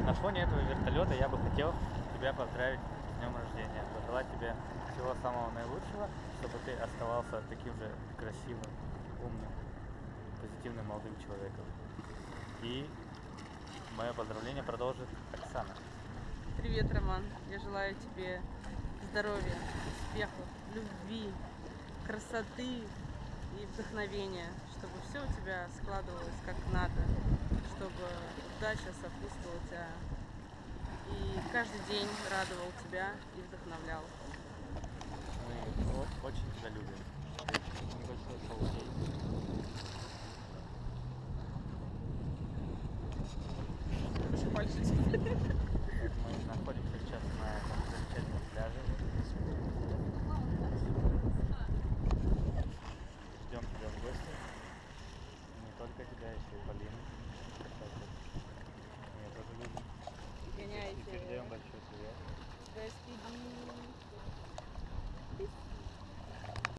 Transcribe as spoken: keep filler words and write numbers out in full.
на фоне этого вертолета я бы хотел тебя поздравить с днем рождения, пожелать тебе всего самого наилучшего, чтобы ты оставался таким же красивым, умным, позитивным молодым человеком. И мое поздравление продолжит Оксана. Привет, Роман. Я желаю тебе здоровья, успехов, любви, красоты и вдохновения, чтобы все у тебя складывалось как надо, чтобы удача сопутствовала тебя и каждый день радовал тебя и вдохновлял. Мы очень тебя любим. Небольшой шоу-кейс. Пальчик.